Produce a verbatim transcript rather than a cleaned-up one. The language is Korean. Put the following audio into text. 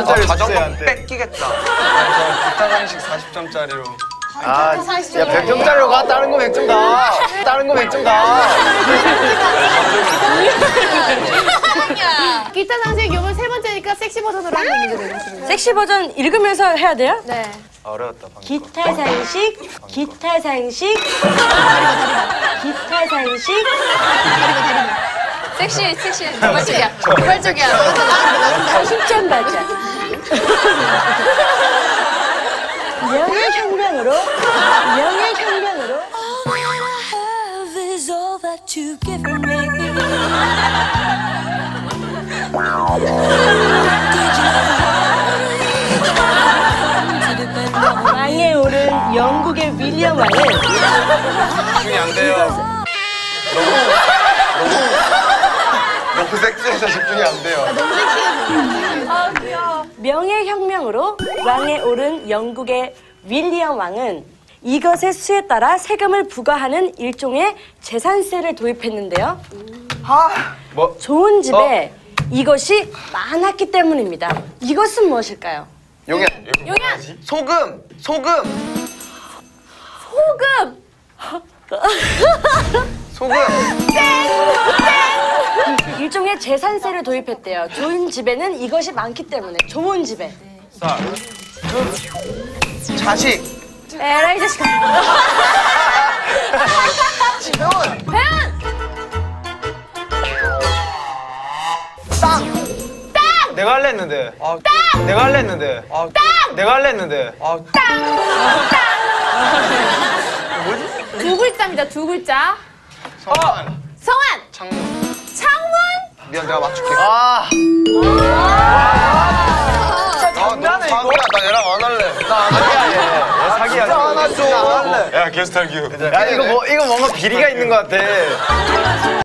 점짜리 자전거 주세요. 뺏기겠다. 저 기타 상식 사십 점짜리로. 아, 야 백 점짜리로 가. 다른 거 백 점 가. 다른 거 백 점 가. 기타 상식 요번 세 번째니까 섹시 버전으로 한번 문제 내겠습니다. 섹시 버전 읽으면서 해야 돼요? 네. 어려웠다 방금. 기타 상식, 기타 상식, 기타 상식. 섹시, 섹시. 도발적이야. 도발적이야. 사십 점 맞아. 명예혁명으로, 명예혁명으로. 왕에 오른 영국의 윌리엄 왕은 집중이 안 돼요. 너무 너무 너무 섹시해서 집중이 안 돼요. 너무 섹시해. 아, 귀여워. 명예혁명으로 왕에 오른 영국의 윌리엄 왕은 이것의 수에 따라 세금을 부과하는 일종의 재산세를 도입했는데요. 아, 뭐 좋은 집에 이것이 많았기 때문입니다. 이것은 무엇일까요? 용현. 용현! 소금. 소금. 소금! 소금. 일종의 재산세를 도입했대요. 좋은 집에는 이것이 많기 때문에. 좋은 집에. 쌀. 자식. 에라이 자식아. 지금. 배은! 땅. 땅. 내가 할래 했는데. 아, 땅. 내가 할래 했는데. 아, 땅. 내가 할래 했는데. 아, 땅! 땅! 뭐지? 두 글자입니다, 두 글자. 성한. 성한! 창문. 창문! 미안, 내가 맞출게. 아. 진짜 장난해, 이거. 나 얘랑 안 할래. 나 안 할래. 얘 사기야. 진짜 안 할래. 안 할래. 야 게스트 할게요. 야, 이거 뭐, 이거 뭔가 비리가 있는 것 같아.